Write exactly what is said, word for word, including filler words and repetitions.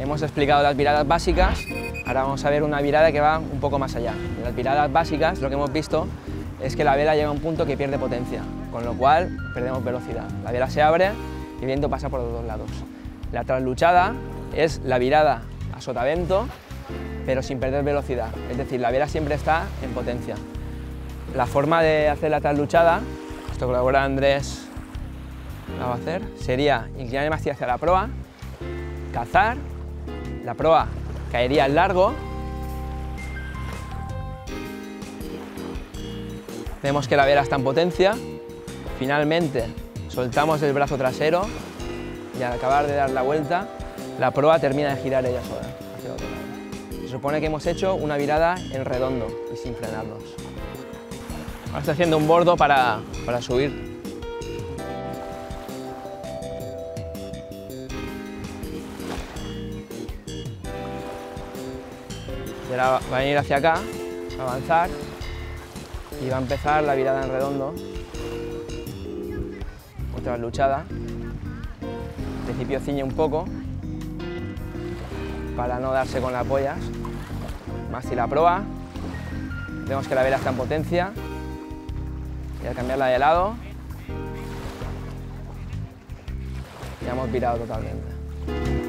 Hemos explicado las viradas básicas, ahora vamos a ver una virada que va un poco más allá. En las viradas básicas lo que hemos visto es que la vela llega a un punto que pierde potencia, con lo cual perdemos velocidad. La vela se abre y el viento pasa por los dos lados. La trasluchada es la virada a sotavento, pero sin perder velocidad, es decir, la vela siempre está en potencia. La forma de hacer la trasluchada, esto colabora Andrés, la va a hacer, sería inclinar el mástil hacia la proa, cazar, la proa caería al largo, vemos que la vela está en potencia, finalmente soltamos el brazo trasero y al acabar de dar la vuelta, la proa termina de girar ella sola hacia el otro lado. Se supone que hemos hecho una virada en redondo y sin frenarnos. Ahora estoy haciendo un bordo para, para subir. Y ahora va a venir hacia acá, va a avanzar y va a empezar la virada en redondo. Otra luchada. Al principio ciñe un poco para no darse con las boyas. Mástil a proa. Vemos que la vela está en potencia. Y al cambiarla de lado, ya hemos virado totalmente.